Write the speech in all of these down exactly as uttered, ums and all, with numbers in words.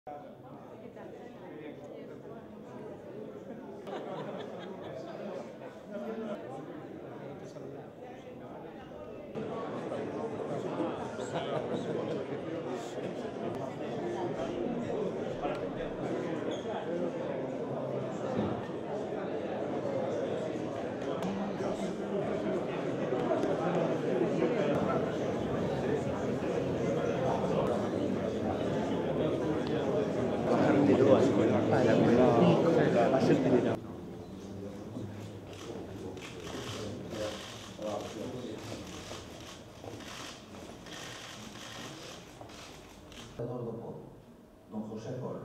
Don José Polo.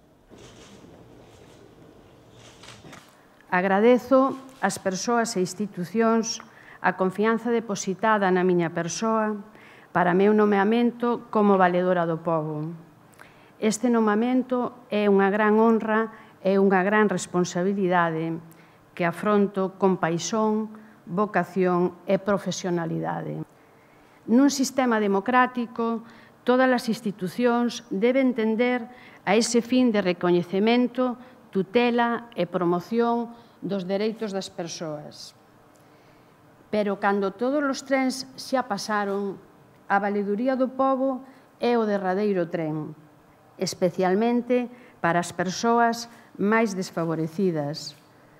Agradezo ás persoas e institucións a confianza depositada na miña persoa para o meu nomeamento como valedora do pobo. Este nomeamento é unha gran honra e unha gran responsabilidade que afronto con paixón, vocación e profesionalidade. Nun sistema democrático, todas as institucións deben tender a ese fin de recoñecemento, tutela e promoción dos dereitos das persoas. Pero cando todos os trens xa pasaron, a valeduría do pobo é o derradeiro tren, especialmente para as persoas máis desfavorecidas.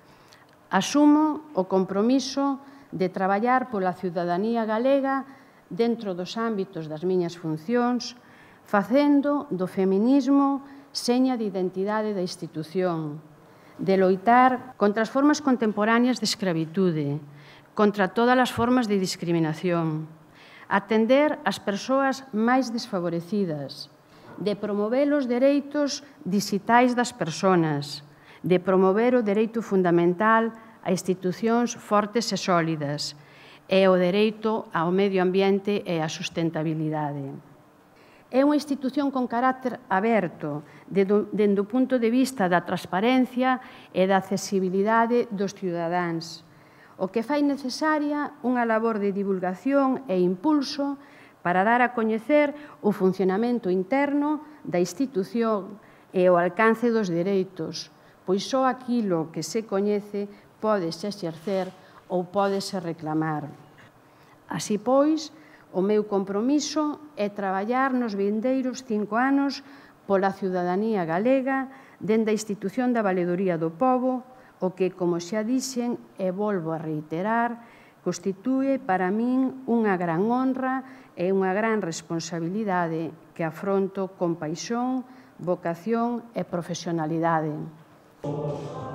Asumo o compromiso de traballar pola ciudadanía galega dentro dos ámbitos das miñas funcións, facendo do feminismo seña de identidade da institución, de loitar contra as formas contemporáneas de escravitude, contra todas as formas de discriminación, atender as persoas máis desfavorecidas, de promover os dereitos digitais das persoas, de promover o dereito fundamental a institucións fortes e sólidas, e o dereito ao medio ambiente e á sustentabilidade. É unha institución con carácter aberto, dende o punto de vista da transparencia e da accesibilidade dos cidadáns, o que fai necesaria unha labor de divulgación e impulso para dar a coñecer o funcionamento interno da institución e o alcance dos dereitos, pois só aquilo que se coñece pódese exercer ou pódese reclamar. Así pois, o meu compromiso é traballar nos vindeiros cinco anos pola ciudadanía galega dende a institución da Valedoría do Pobo, o que, como xa dixen e volvo a reiterar, constitúe para min unha gran honra e unha gran responsabilidade que afronto con paixón, vocación e profesionalidade.